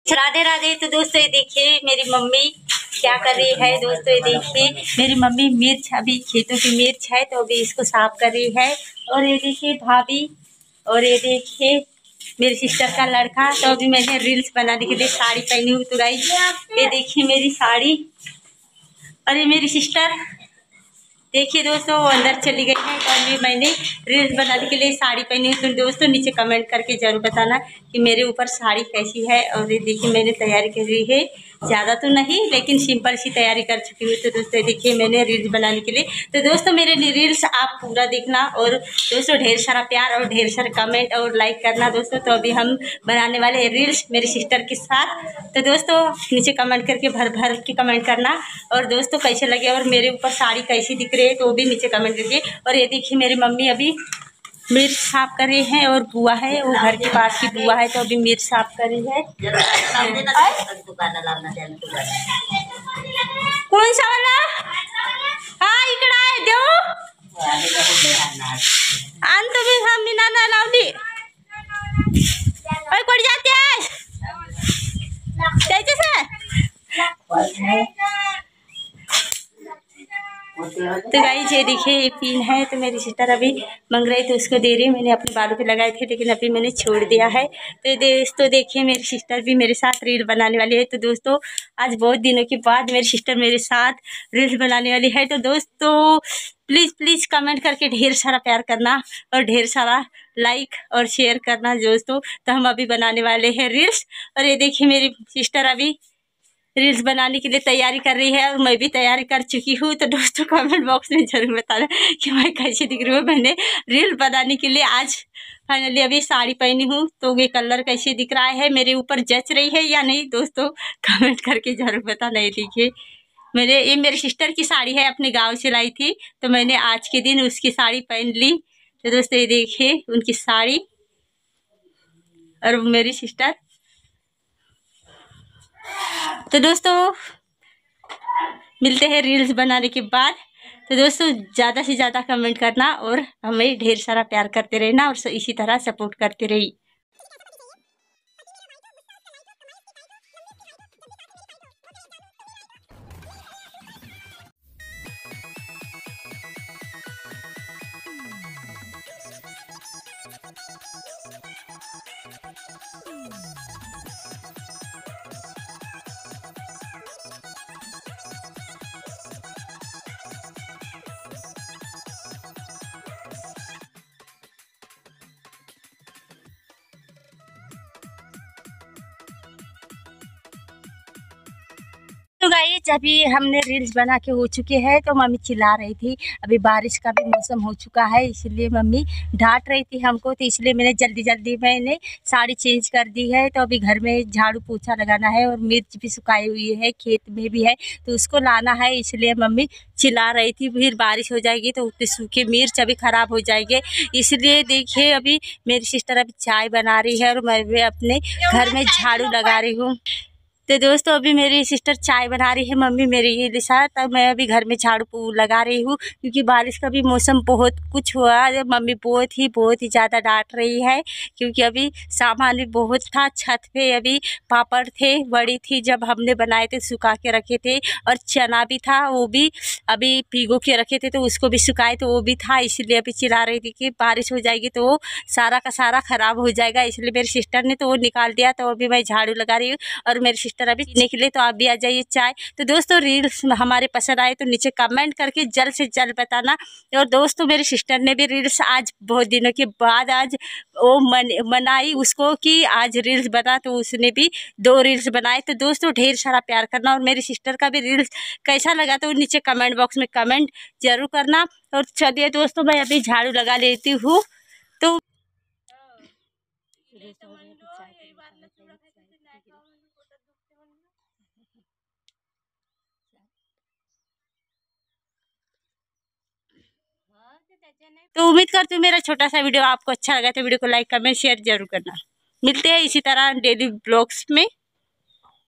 राधे राधे। तो दोस्तों ये देखिए मेरी मम्मी क्या कर रही है। दोस्तों ये देखिए मेरी मम्मी मिर्च, अभी खेतों की मिर्च है तो अभी इसको साफ कर रही है। और ये देखिए भाभी, और ये देखिए मेरी सिस्टर का लड़का। तो अभी मैंने रील्स बनाने के लिए साड़ी पहनी हुई। तो गाइस ये देखिए मेरी साड़ी, और ये मेरी सिस्टर। देखिए दोस्तों वो अंदर चली गई है। तो अभी मैंने रील्स बनाने के लिए साड़ी पहनी हुई। तो दोस्तों नीचे कमेंट करके जरूर बताना कि मेरे ऊपर साड़ी कैसी है। और ये देखिए मैंने तैयारी करी है, ज़्यादा तो नहीं लेकिन सिंपल सी तैयारी कर चुकी हूँ। तो दोस्तों देखिए मैंने रील्स बनाने के लिए, तो दोस्तों मेरे रील्स आप पूरा देखना। और दोस्तों ढेर सारा प्यार और ढेर सारा कमेंट और लाइक करना दोस्तों। तो अभी हम बनाने वाले हैं रील्स मेरी सिस्टर के साथ। तो दोस्तों नीचे कमेंट करके भर भर के कमेंट करना। और दोस्तों कैसे लगे और मेरे ऊपर साड़ी कैसी दिख रही है तो वो भी नीचे कमेंट करिए। और ये देखिए मेरी मम्मी अभी मिर्च साफ कर रही है, और बुआ है वो घर के पास की बुआ है तो अभी मिर्च साफ कर रही है। कौन सा वाला? हाँ इकड़ा है दो आन तो भी हम बिना ना लावली और कोड जाते हैं कैसे से। तो गाइस ये देखिए ये पिन है तो मेरी सिस्टर अभी मांग रही तो उसको दे रही। मैंने अपने बालों पे लगाए थे लेकिन अभी मैंने छोड़ दिया है। तो दोस्तों देखिए मेरी सिस्टर भी मेरे साथ रील बनाने वाली है। तो दोस्तों आज बहुत दिनों के बाद मेरी सिस्टर मेरे साथ रील बनाने वाली है। तो दोस्तों प्लीज़ प्लीज़ कमेंट करके ढेर सारा प्यार करना और ढेर सारा लाइक और शेयर करना दोस्तों। तो हम अभी बनाने वाले हैं रील्स। और ये देखिए मेरी सिस्टर अभी रील्स बनाने के लिए तैयारी कर रही है और मैं भी तैयारी कर चुकी हूँ। तो दोस्तों कमेंट बॉक्स में ज़रूर बताना कि मैं कैसी दिख रही हूँ। मैंने रील बनाने के लिए आज फाइनली अभी साड़ी पहनी हूँ। तो ये कलर कैसे दिख रहा है, मेरे ऊपर जच रही है या नहीं दोस्तों कमेंट करके ज़रूर बताना। ये देखिए ये मेरी सिस्टर की साड़ी है, अपने गाँव से लाई थी तो मैंने आज के दिन उसकी साड़ी पहन ली। तो दोस्तों ये देखिए उनकी साड़ी और मेरी सिस्टर। तो दोस्तों मिलते हैं रील्स बनाने के बाद। तो दोस्तों ज़्यादा से ज़्यादा कमेंट करना और हमें ढेर सारा प्यार करते रहना और इसी तरह सपोर्ट करते रहिए। तो गाइस अभी हमने रील्स बना के हो चुके हैं। तो मम्मी चिल्ला रही थी, अभी बारिश का भी मौसम हो चुका है इसलिए मम्मी डांट रही थी हमको। तो इसलिए मैंने जल्दी मैंने साड़ी चेंज कर दी है। तो अभी घर में झाड़ू पोछा लगाना है और मिर्च भी सुखाई हुई है, खेत में भी है तो उसको लाना है। इसलिए मम्मी चिल्ला रही थी फिर बारिश हो जाएगी तो उतने सूखे मिर्च अभी ख़राब हो जाएंगे। इसलिए देखिए अभी मेरी सिस्टर अभी चाय बना रही है और मैं भी अपने घर में झाड़ू लगा रही हूँ। तो दोस्तों अभी मेरी सिस्टर चाय बना रही है मम्मी मेरे के साथ, तब मैं अभी घर में झाड़ू लगा रही हूँ क्योंकि बारिश का भी मौसम बहुत कुछ हुआ। मम्मी बहुत ही ज़्यादा डांट रही है क्योंकि अभी सामान भी बहुत था छत पे। अभी पापड़ थे, बड़ी थी जब हमने बनाए थे सुखा के रखे थे, और चना भी था वो भी अभी भिगो के रखे थे तो उसको भी सुखाए तो वो भी था। इसलिए अभी चिल्ला रही थी कि बारिश हो जाएगी तो वो सारा का सारा ख़राब हो जाएगा। इसलिए मेरी सिस्टर ने तो वो निकाल दिया। तो अभी मैं झाड़ू लगा रही हूँ और मेरी सिस्टर अभी पीने के लिए। तो आप भी आ जाइए चाय। तो दोस्तों रील्स हमारे पसंद आए तो नीचे कमेंट करके जल्द से जल्द बताना। और दोस्तों मेरी सिस्टर ने भी रील्स आज बहुत दिनों के बाद आज वो मनाई उसको कि आज रील्स बना, तो उसने भी 2 रील्स बनाए। तो दोस्तों ढेर सारा प्यार करना और मेरी सिस्टर का भी रील्स कैसा लगा तो नीचे कमेंट बॉक्स में कमेंट जरूर करना। और चलिए दोस्तों मैं अभी झाड़ू लगा लेती हूँ। तो तो उम्मीद करती हूँ मेरा छोटा सा वीडियो आपको अच्छा लगा तो वीडियो को लाइक कमेंट शेयर जरूर करना। मिलते हैं इसी तरह डेली ब्लॉग्स में।